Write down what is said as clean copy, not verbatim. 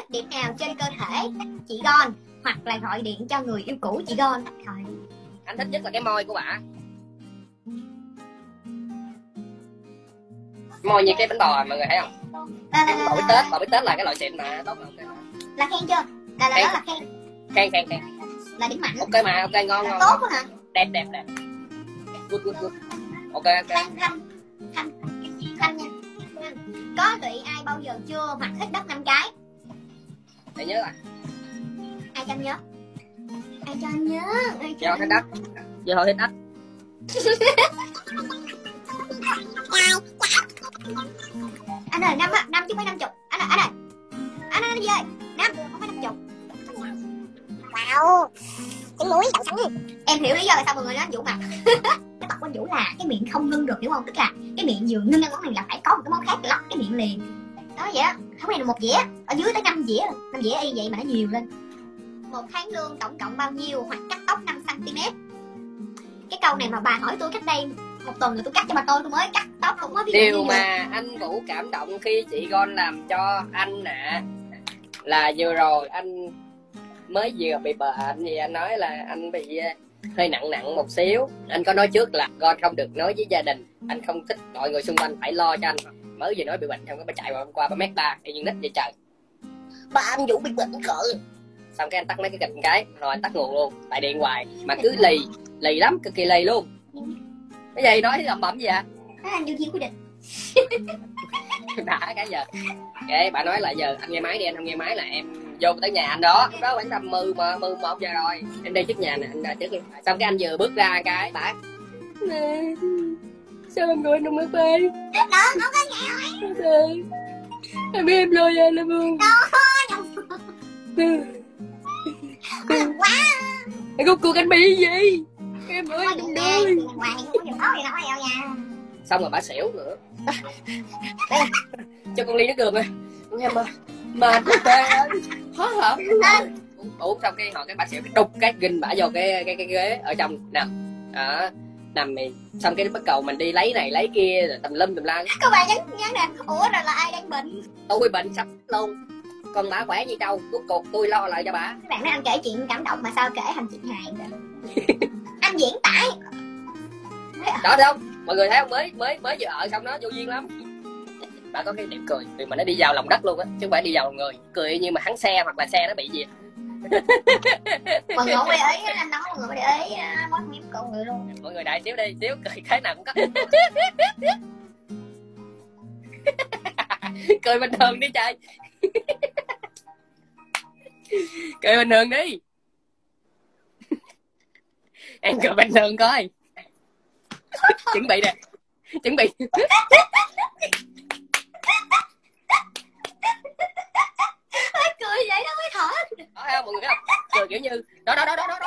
thích điểm nào trên cơ thể chị Gon, hoặc là gọi điện cho người yêu cũ chị Gon. Thôi. Anh thích nhất là cái môi của bả. Môi như cái bánh bò mọi người thấy không? Bò bít tết là cái loại xịn mà tốt mà. Là khen chưa? Là đó là khen. Khen. Là điểm mạnh. Ok mà, ok ngon. Tốt quá hả? Đẹp. Good. Ok. Thanh nha. Có bị ai bao giờ chưa hoặc hít đất 5 cái? Để nhớ à. Ai cho anh nhớ? Do hít đất. Giờ thôi hít đất. Anh ơi, 5 chứ phải 50. Anh ơi. Anh ơi gì ơi? 5 không phải 50. Wow. Trứng muối đậu sẵn. Em hiểu lý do tại sao mọi người nói anh Vũ mặt. Cái tật của anh Vũ là cái miệng không ngưng được, hiểu không? Tức là cái miệng vừa ngưng ăn món này là phải có một cái món khác lắp cái miệng liền. Đó vậy đó. Không phải là 1 dĩa, ở dưới tới 5 dĩa. 5 dĩa y vậy mà nó nhiều lên. 1 tháng lương tổng cộng bao nhiêu hoặc cắt tóc 5 cm? Cái câu này mà bà hỏi tôi cách đây 1 tuần rồi tôi cắt cho bà tôi mới cắt tóc không có biết. Điều mà anh Vũ cảm động khi chị Gon làm cho anh là vừa rồi anh mới vừa bị bệnh thì anh nói là anh bị hơi nặng một xíu. Anh có nói trước là Gon không được nói với gia đình, anh không thích mọi người xung quanh phải lo cho anh. Mới vừa nói bị bệnh, không có bà chạy vào hôm qua bà mét ba y như nít vậy trời. Ba anh Vũ bị bệnh cỡ. Xong cái anh tắt mấy cái kịch một cái rồi anh tắt nguồn luôn, tại điện hoài mà cứ lì lắm, cực kỳ lì luôn. Cái gì nói lẩm bẩm gì ạ? Anh vô duyên quyết định. Đã cái giờ kệ bà nói là giờ anh nghe máy đi, anh không nghe máy là em vô tới nhà anh đó. Lúc đó khoảng tầm 11 giờ rồi, em đi trước nhà nè, anh ra trước đi. Xong cái anh vừa bước ra cái bả nè, sao em gọi nó mới bay đó, không có nghe hỏi. Em biết em lo ra là buồn quá. Em có cuộc anh bị gì em ơi đừng ơi. Xong rồi bà xỉu nữa. Cho con ly nước đường ơi em ơi, mệt quá ơi, khó thở. Uống xong cái họ cái bà xỉu cái đục cái ginh bả vô cái ghế ở trong nằm đó, nằm thì xong cái bắt cầu mình đi lấy này lấy kia rồi tùm lum tùm la. Các bạn nhắn nè, ủa rồi là ai đang bệnh? Tôi bệnh sắp luôn, còn bả khỏe như trâu, cuối cùng tôi lo lại cho bả. Các bạn nói anh kể chuyện cảm động mà sao kể thành chuyện hài vậy? Anh diễn tả đó thấy không mọi người, thấy không, mới vừa ở xong đó vô duyên lắm. Bà có cái điểm cười vì mà nó đi vào lòng đất luôn á, chứ không phải đi vào lòng người. Cười như mà hắn xe hoặc là xe nó bị gì. Mọi người không để ý, anh nói mọi người để ý mối hiểm con người luôn. Mọi người đại xíu đi, xíu cười cái nào cũng có. Cười bình thường đi trời. Cười bình thường đi. Em cười bình thường coi. Chuẩn bị nè, chuẩn bị. Cười vậy đó mới thở. Đó thấy không mọi người, thấy không? Cười kiểu như đó